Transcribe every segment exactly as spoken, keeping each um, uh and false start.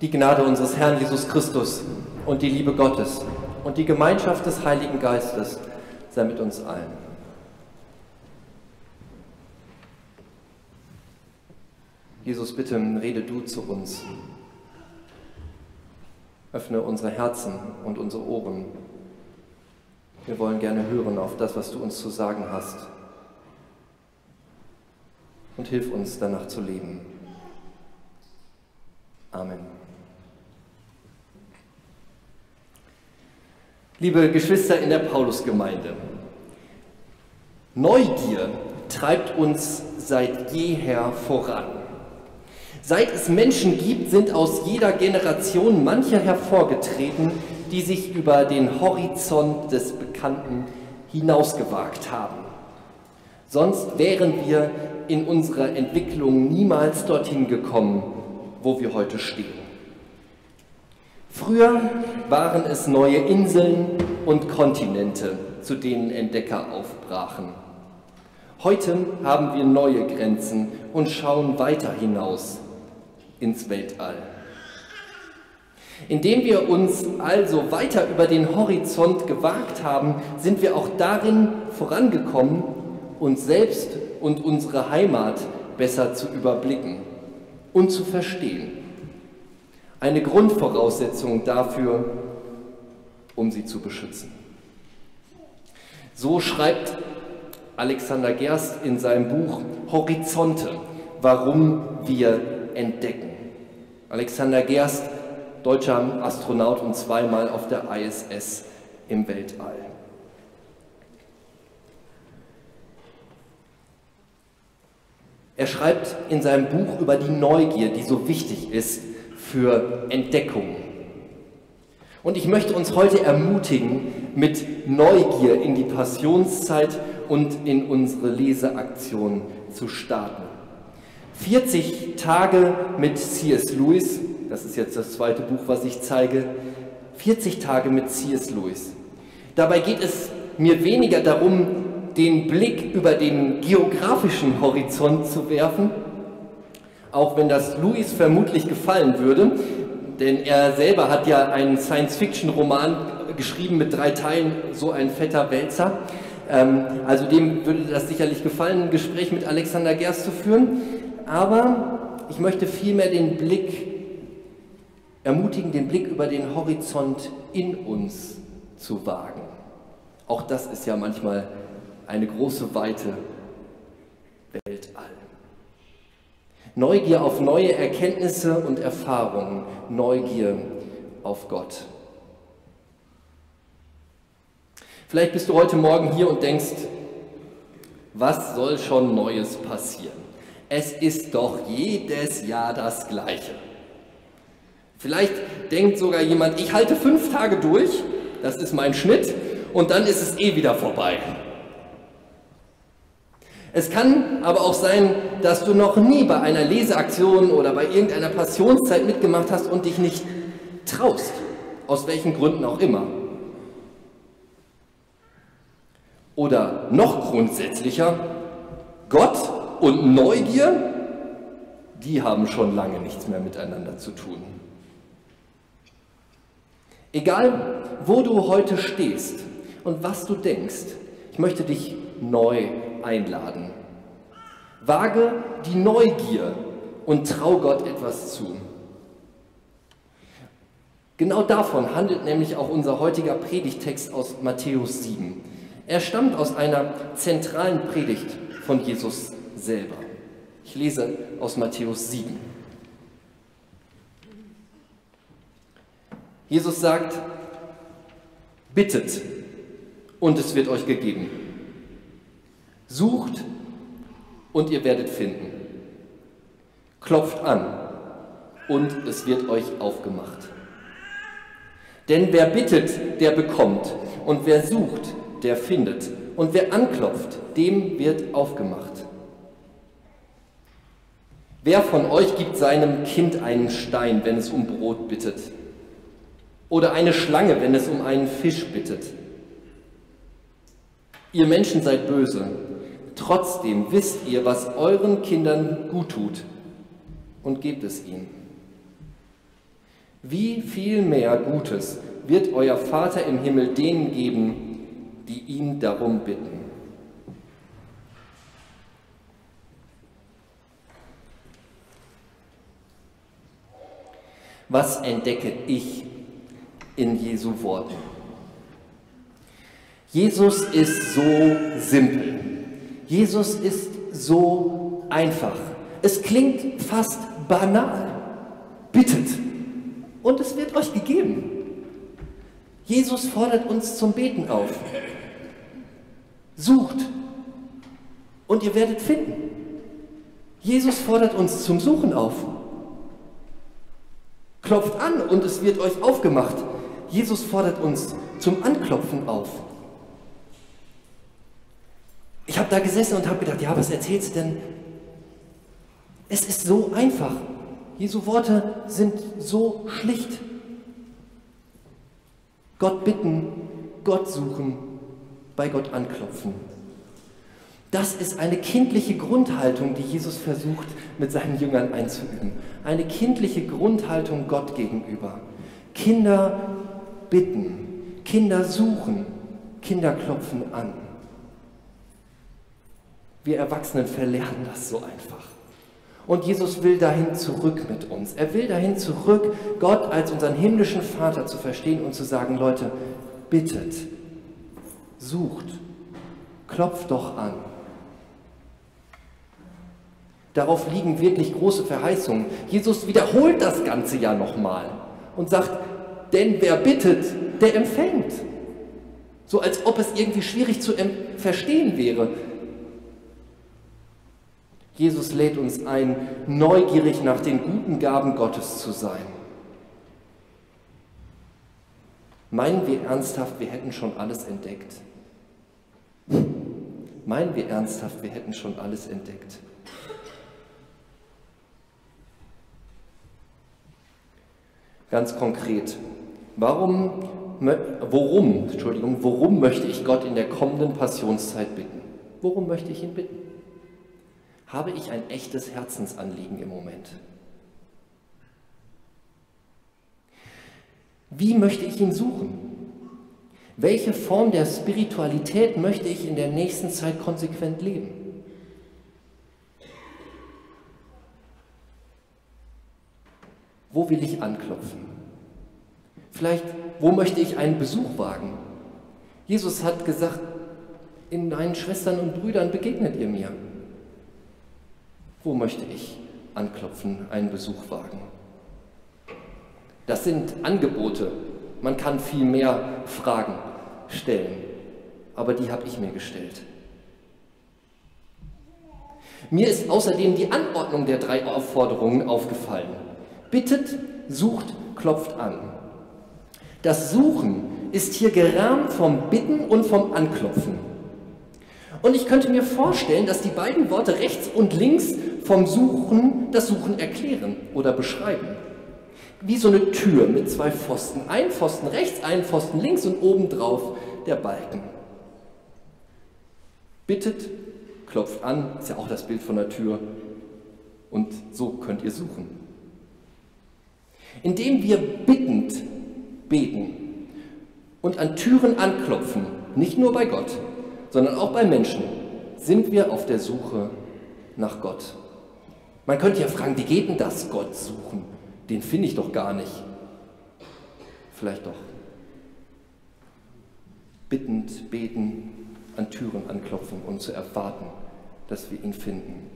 Die Gnade unseres Herrn Jesus Christus und die Liebe Gottes und die Gemeinschaft des Heiligen Geistes sei mit uns allen. Jesus, bitte rede du zu uns. Öffne unsere Herzen und unsere Ohren. Wir wollen gerne hören auf das, was du uns zu sagen hast. Und hilf uns, danach zu leben. Amen. Liebe Geschwister in der Paulusgemeinde, Neugier treibt uns seit jeher voran. Seit es Menschen gibt, sind aus jeder Generation manche hervorgetreten, die sich über den Horizont des Bekannten hinausgewagt haben. Sonst wären wir in unserer Entwicklung niemals dorthin gekommen, wo wir heute stehen. Früher waren es neue Inseln und Kontinente, zu denen Entdecker aufbrachen. Heute haben wir neue Grenzen und schauen weiter hinaus ins Weltall. Indem wir uns also weiter über den Horizont gewagt haben, sind wir auch darin vorangekommen, uns selbst und unsere Heimat besser zu überblicken und zu verstehen. Eine Grundvoraussetzung dafür, um sie zu beschützen. So schreibt Alexander Gerst in seinem Buch Horizonte, warum wir entdecken. Alexander Gerst, deutscher Astronaut und zweimal auf der I S S im Weltall. Er schreibt in seinem Buch über die Neugier, die so wichtig ist für Entdeckung. Und ich möchte uns heute ermutigen, mit Neugier in die Passionszeit und in unsere Leseaktion zu starten. vierzig Tage mit C S Lewis, das ist jetzt das zweite Buch, was ich zeige, vierzig Tage mit C S Lewis. Dabei geht es mir weniger darum, den Blick über den geografischen Horizont zu werfen, auch wenn das Lewis vermutlich gefallen würde, denn er selber hat ja einen Science-Fiction-Roman geschrieben mit drei Teilen, so ein fetter Wälzer. Ähm, also dem würde das sicherlich gefallen, ein Gespräch mit Alexander Gerst zu führen. Aber ich möchte vielmehr den Blick ermutigen, den Blick über den Horizont in uns zu wagen. Auch das ist ja manchmal eine große, weite Weltall. Neugier auf neue Erkenntnisse und Erfahrungen, Neugier auf Gott. Vielleicht bist du heute Morgen hier und denkst, was soll schon Neues passieren? Es ist doch jedes Jahr das Gleiche. Vielleicht denkt sogar jemand, ich halte fünf Tage durch, das ist mein Schnitt, und dann ist es eh wieder vorbei. Es kann aber auch sein, dass du noch nie bei einer Leseaktion oder bei irgendeiner Passionszeit mitgemacht hast und dich nicht traust, aus welchen Gründen auch immer. Oder noch grundsätzlicher, Gott und Neugier, die haben schon lange nichts mehr miteinander zu tun. Egal, wo du heute stehst und was du denkst, ich möchte dich neu einladen. Wage die Neugier und trau Gott etwas zu. Genau davon handelt nämlich auch unser heutiger Predigttext aus Matthäus sieben. Er stammt aus einer zentralen Predigt von Jesus selber. Ich lese aus Matthäus sieben. Jesus sagt, bittet und es wird euch gegeben. Sucht und ihr werdet finden. Klopft an und es wird euch aufgemacht. Denn wer bittet, der bekommt, und wer sucht, der findet, und wer anklopft, dem wird aufgemacht. Wer von euch gibt seinem Kind einen Stein, wenn es um Brot bittet? Oder eine Schlange, wenn es um einen Fisch bittet? Ihr Menschen seid böse. Trotzdem wisst ihr, was euren Kindern gut tut, und gebt es ihnen. wie viel mehr Gutes wird euer Vater im Himmel denen geben, die ihn darum bitten. Was entdecke ich in Jesu Worten? Jesus ist so simpel. Jesus ist so einfach. Es klingt fast banal. Bittet und es wird euch gegeben. Jesus fordert uns zum Beten auf. Sucht und ihr werdet finden. Jesus fordert uns zum Suchen auf. Klopft an und es wird euch aufgemacht. Jesus fordert uns zum Anklopfen auf. Ich habe da gesessen und habe gedacht, ja, was erzählst du denn? Es ist so einfach. Jesu Worte sind so schlicht. Gott bitten, Gott suchen, bei Gott anklopfen. Das ist eine kindliche Grundhaltung, die Jesus versucht, mit seinen Jüngern einzuüben. Eine kindliche Grundhaltung Gott gegenüber. Kinder bitten, Kinder suchen, Kinder klopfen an. Wir Erwachsenen verlernen das so einfach. Und Jesus will dahin zurück mit uns. Er will dahin zurück, Gott als unseren himmlischen Vater zu verstehen und zu sagen, Leute, bittet, sucht, klopft doch an. Darauf liegen wirklich große Verheißungen. Jesus wiederholt das Ganze ja nochmal und sagt, denn wer bittet, der empfängt. So als ob es irgendwie schwierig zu verstehen wäre. Jesus lädt uns ein, neugierig nach den guten Gaben Gottes zu sein. Meinen wir ernsthaft, wir hätten schon alles entdeckt? Meinen wir ernsthaft, wir hätten schon alles entdeckt? Ganz konkret, warum, worum, Entschuldigung, worum möchte ich Gott in der kommenden Passionszeit bitten? Worum möchte ich ihn bitten? Habe ich ein echtes Herzensanliegen im Moment? Wie möchte ich ihn suchen? Welche Form der Spiritualität möchte ich in der nächsten Zeit konsequent leben? Wo will ich anklopfen? Vielleicht, wo möchte ich einen Besuch wagen? Jesus hat gesagt, in deinen Schwestern und Brüdern begegnet ihr mir. Wo möchte ich anklopfen, einen Besuch wagen? Das sind Angebote. Man kann viel mehr Fragen stellen, aber die habe ich mir gestellt. Mir ist außerdem die Anordnung der drei Aufforderungen aufgefallen. Bittet, sucht, klopft an. Das Suchen ist hier gerahmt vom Bitten und vom Anklopfen. Und ich könnte mir vorstellen, dass die beiden Worte rechts und links vom Suchen das Suchen erklären oder beschreiben. Wie so eine Tür mit zwei Pfosten. Ein Pfosten rechts, ein Pfosten links und obendrauf der Balken. Bittet, klopft an, ist ja auch das Bild von der Tür. Und so könnt ihr suchen. Indem wir bittend beten und an Türen anklopfen, nicht nur bei Gott, sondern auch bei Menschen, sind wir auf der Suche nach Gott. Man könnte ja fragen, wie geht denn das, Gott suchen? Den finde ich doch gar nicht. Vielleicht doch. Bittend, beten, an Türen anklopfen und zu erwarten, dass wir ihn finden.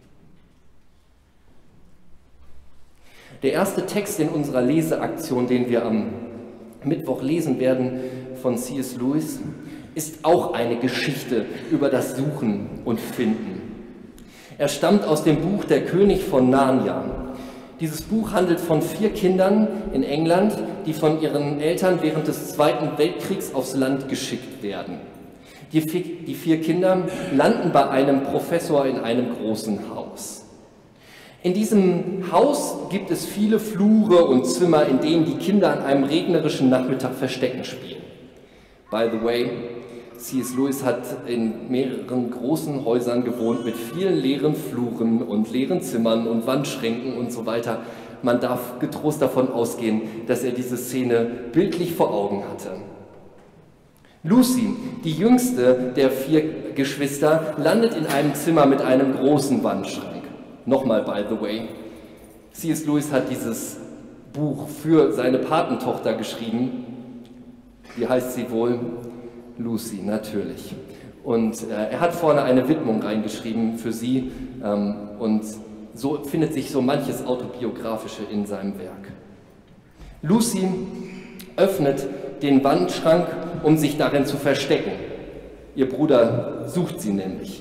Der erste Text in unserer Leseaktion, den wir am Mittwoch lesen werden, von C S Lewis, ist auch eine Geschichte über das Suchen und Finden. Er stammt aus dem Buch Der König von Narnia. Dieses Buch handelt von vier Kindern in England, die von ihren Eltern während des Zweiten Weltkriegs aufs Land geschickt werden. Die vier, die vier Kinder landen bei einem Professor in einem großen Haus. In diesem Haus gibt es viele Flure und Zimmer, in denen die Kinder an einem regnerischen Nachmittag Verstecken spielen. By the way, C S Lewis hat in mehreren großen Häusern gewohnt mit vielen leeren Fluren und leeren Zimmern und Wandschränken und so weiter. Man darf getrost davon ausgehen, dass er diese Szene bildlich vor Augen hatte. Lucy, die jüngste der vier Geschwister, landet in einem Zimmer mit einem großen Wandschrank. Nochmal, by the way, C S Lewis hat dieses Buch für seine Patentochter geschrieben. Wie heißt sie wohl? Lucy, natürlich. Und äh, er hat vorne eine Widmung reingeschrieben für sie ähm, und so findet sich so manches Autobiografische in seinem Werk. Lucy öffnet den Wandschrank, um sich darin zu verstecken. Ihr Bruder sucht sie nämlich.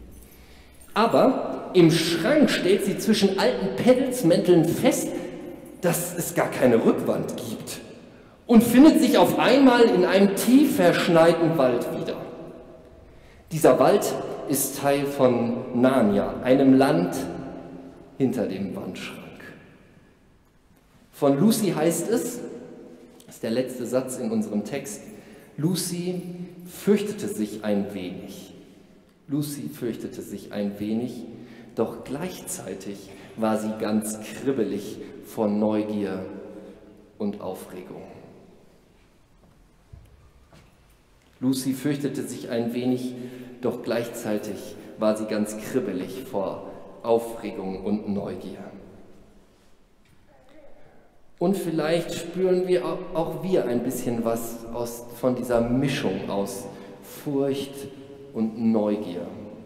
Aber im Schrank stellt sie zwischen alten Pelzmänteln fest, dass es gar keine Rückwand gibt und findet sich auf einmal in einem tief verschneiten Wald wieder. Dieser Wald ist Teil von Narnia, einem Land hinter dem Wandschrank. Von Lucy heißt es, das ist der letzte Satz in unserem Text, Lucy fürchtete sich ein wenig. Lucy fürchtete sich ein wenig, doch gleichzeitig war sie ganz kribbelig vor Neugier und Aufregung. Lucy fürchtete sich ein wenig, doch gleichzeitig war sie ganz kribbelig vor Aufregung und Neugier. Und vielleicht spüren wir auch wir ein bisschen was aus, von dieser Mischung aus Furcht und Neugier.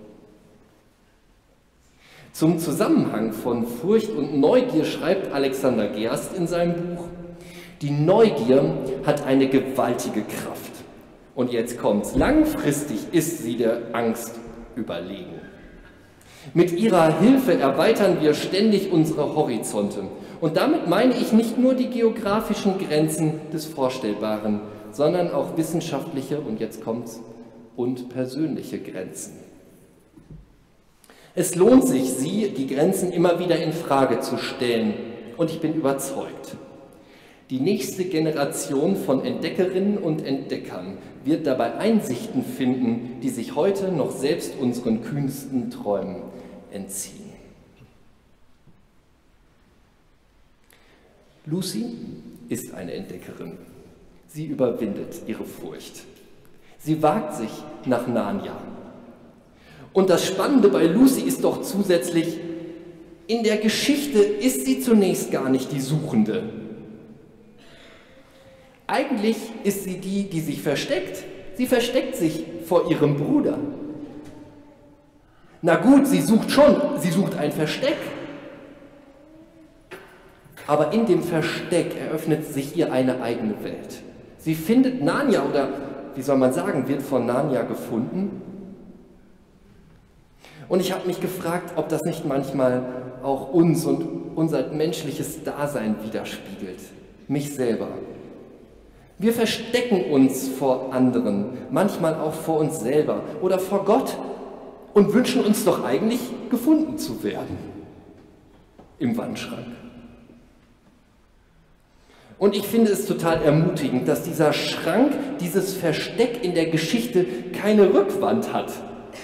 Zum Zusammenhang von Furcht und Neugier schreibt Alexander Gerst in seinem Buch: Die Neugier hat eine gewaltige Kraft. Und jetzt kommt's. Langfristig ist sie der Angst überlegen. Mit ihrer Hilfe erweitern wir ständig unsere Horizonte. Und damit meine ich nicht nur die geografischen Grenzen des Vorstellbaren, sondern auch wissenschaftliche, und jetzt kommt's, und persönliche Grenzen. Es lohnt sich, sie, die Grenzen, immer wieder in Frage zu stellen. Und ich bin überzeugt, die nächste Generation von Entdeckerinnen und Entdeckern wird dabei Einsichten finden, die sich heute noch selbst unseren kühnsten Träumen entziehen. Lucy ist eine Entdeckerin. Sie überwindet ihre Furcht. Sie wagt sich nach Narnia. Und das Spannende bei Lucy ist doch zusätzlich, in der Geschichte ist sie zunächst gar nicht die Suchende. Eigentlich ist sie die, die sich versteckt. Sie versteckt sich vor ihrem Bruder. Na gut, sie sucht schon, sie sucht ein Versteck. Aber in dem Versteck eröffnet sich ihr eine eigene Welt. Sie findet Narnia, oder wie soll man sagen, wird von Narnia gefunden. Und ich habe mich gefragt, ob das nicht manchmal auch uns und unser menschliches Dasein widerspiegelt. Mich selber. Wir verstecken uns vor anderen, manchmal auch vor uns selber oder vor Gott und wünschen uns doch eigentlich, gefunden zu werden im Wandschrank. Und ich finde es total ermutigend, dass dieser Schrank, dieses Versteck in der Geschichte keine Rückwand hat.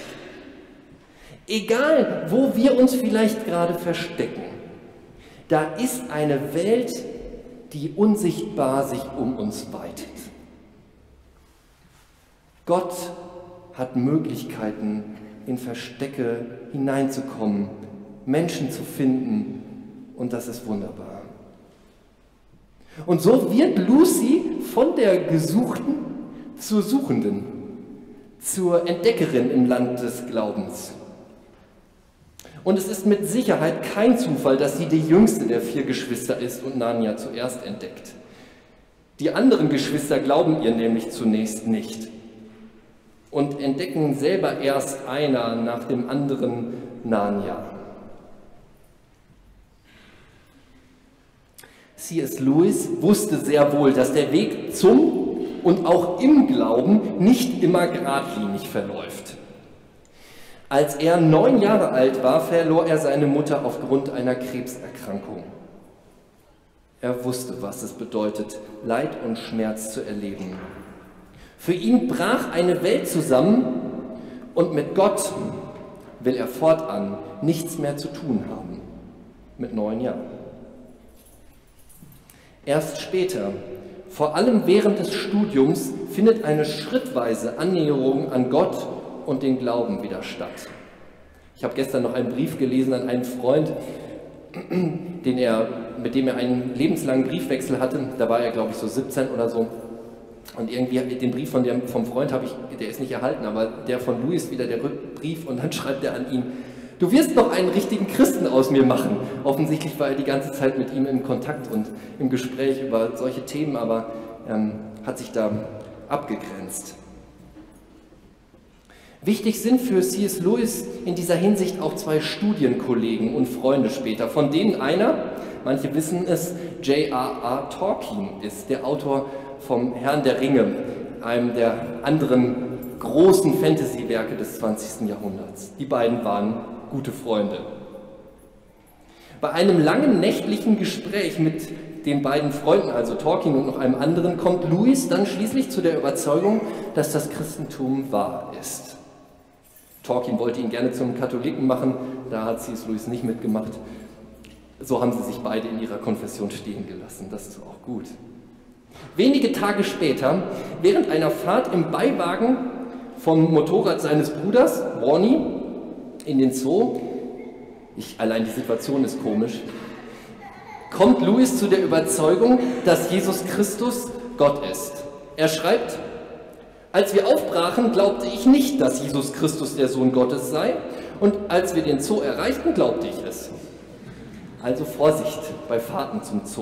Egal, wo wir uns vielleicht gerade verstecken, da ist eine Welt, die unsichtbar sich um uns weitet. Gott hat Möglichkeiten, in Verstecke hineinzukommen, Menschen zu finden, und das ist wunderbar. Und so wird Lucy von der Gesuchten zur Suchenden, zur Entdeckerin im Land des Glaubens. Und es ist mit Sicherheit kein Zufall, dass sie die jüngste der vier Geschwister ist und Narnia zuerst entdeckt. Die anderen Geschwister glauben ihr nämlich zunächst nicht und entdecken selber erst einer nach dem anderen Narnia. C S Lewis wusste sehr wohl, dass der Weg zum und auch im Glauben nicht immer geradlinig verläuft. Als er neun Jahre alt war, verlor er seine Mutter aufgrund einer Krebserkrankung. Er wusste, was es bedeutet, Leid und Schmerz zu erleben. Für ihn brach eine Welt zusammen und mit Gott will er fortan nichts mehr zu tun haben, mit neun Jahren. Erst später, vor allem während des Studiums, findet eine schrittweise Annäherung an Gott und den Glauben wieder statt. Ich habe gestern noch einen Brief gelesen an einen Freund, den er, mit dem er einen lebenslangen Briefwechsel hatte. Da war er, glaube ich, so siebzehn oder so. Und irgendwie den Brief von dem, vom Freund habe ich, der ist nicht erhalten, aber der von Louis wieder, der Rückbrief, und dann schreibt er an ihn: Du wirst noch einen richtigen Christen aus mir machen. Offensichtlich war er die ganze Zeit mit ihm im Kontakt und im Gespräch über solche Themen, aber ähm, hat sich da abgegrenzt. Wichtig sind für C S Lewis in dieser Hinsicht auch zwei Studienkollegen und Freunde später, von denen einer, manche wissen es, J R R Tolkien ist, der Autor vom Herrn der Ringe, einem der anderen großen Fantasy-Werke des zwanzigsten Jahrhunderts. Die beiden waren gute Freunde. Bei einem langen nächtlichen Gespräch mit den beiden Freunden, also Tolkien und noch einem anderen, kommt Lewis dann schließlich zu der Überzeugung, dass das Christentum wahr ist. Tolkien wollte ihn gerne zum Katholiken machen, da hat C S Lewis nicht mitgemacht. So haben sie sich beide in ihrer Konfession stehen gelassen, das ist auch gut. Wenige Tage später, während einer Fahrt im Beiwagen vom Motorrad seines Bruders, Ronny, in den Zoo, ich, allein die Situation ist komisch, kommt Lewis zu der Überzeugung, dass Jesus Christus Gott ist. Er schreibt: Als wir aufbrachen, glaubte ich nicht, dass Jesus Christus der Sohn Gottes sei, und als wir den Zoo erreichten, glaubte ich es. Also Vorsicht bei Fahrten zum Zoo.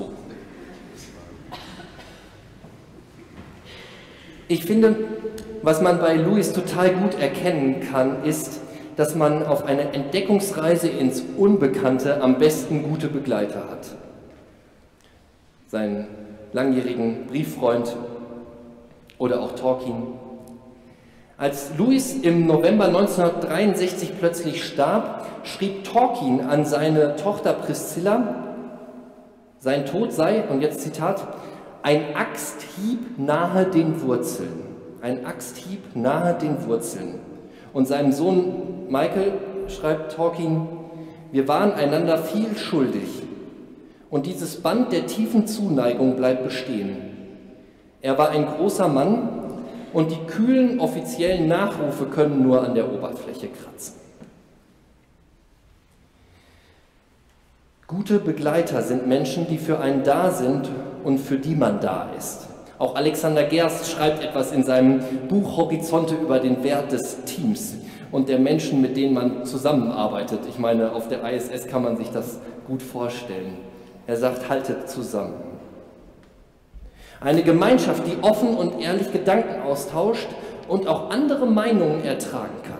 Ich finde, was man bei Lewis total gut erkennen kann, ist, dass man auf einer Entdeckungsreise ins Unbekannte am besten gute Begleiter hat. Seinen langjährigen Brieffreund oder auch Tolkien. Als Lewis im November neunzehnhundertdreiundsechzig plötzlich starb, schrieb Tolkien an seine Tochter Priscilla, sein Tod sei, und jetzt Zitat, ein Axthieb nahe den Wurzeln. Ein Axthieb nahe den Wurzeln. Und seinem Sohn Michael schreibt Tolkien: Wir waren einander viel schuldig. Und dieses Band der tiefen Zuneigung bleibt bestehen. Er war ein großer Mann und die kühlen offiziellen Nachrufe können nur an der Oberfläche kratzen. Gute Begleiter sind Menschen, die für einen da sind und für die man da ist. Auch Alexander Gerst schreibt etwas in seinem Buch Horizonte über den Wert des Teams und der Menschen, mit denen man zusammenarbeitet. Ich meine, auf der I S S kann man sich das gut vorstellen. Er sagt, haltet zusammen. Eine Gemeinschaft, die offen und ehrlich Gedanken austauscht und auch andere Meinungen ertragen kann.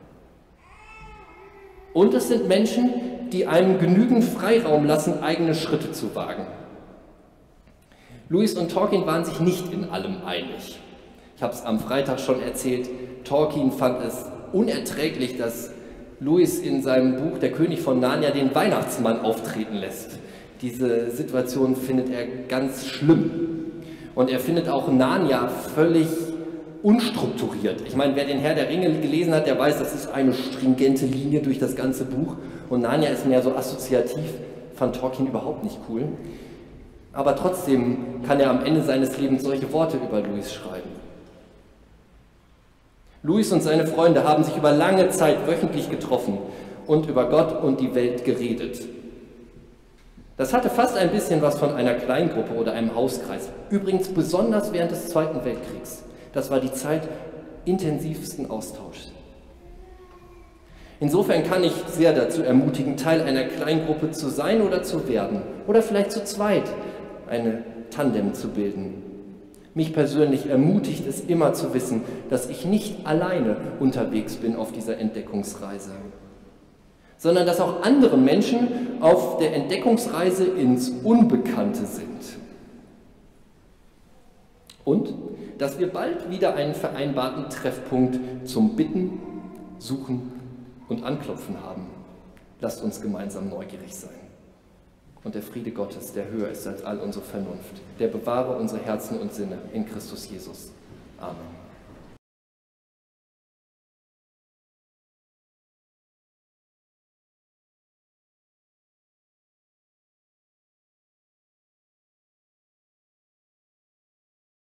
Und es sind Menschen, die einem genügend Freiraum lassen, eigene Schritte zu wagen. Lewis und Tolkien waren sich nicht in allem einig. Ich habe es am Freitag schon erzählt, Tolkien fand es unerträglich, dass Lewis in seinem Buch Der König von Narnia den Weihnachtsmann auftreten lässt. Diese Situation findet er ganz schlimm. Und er findet auch Narnia völlig unstrukturiert. Ich meine, wer den Herr der Ringe gelesen hat, der weiß, das ist eine stringente Linie durch das ganze Buch. Und Narnia ist mehr so assoziativ, fand Tolkien überhaupt nicht cool. Aber trotzdem kann er am Ende seines Lebens solche Worte über Lewis schreiben. Lewis und seine Freunde haben sich über lange Zeit wöchentlich getroffen und über Gott und die Welt geredet. Das hatte fast ein bisschen was von einer Kleingruppe oder einem Hauskreis. Übrigens besonders während des Zweiten Weltkriegs. Das war die Zeit intensivsten Austauschs. Insofern kann ich sehr dazu ermutigen, Teil einer Kleingruppe zu sein oder zu werden. Oder vielleicht zu zweit eine Tandem zu bilden. Mich persönlich ermutigt es immer zu wissen, dass ich nicht alleine unterwegs bin auf dieser Entdeckungsreise, sondern dass auch andere Menschen auf der Entdeckungsreise ins Unbekannte sind. Und dass wir bald wieder einen vereinbarten Treffpunkt zum Bitten, Suchen und Anklopfen haben. Lasst uns gemeinsam neugierig sein. Und der Friede Gottes, der höher ist als all unsere Vernunft, der bewahre unsere Herzen und Sinne in Christus Jesus. Amen.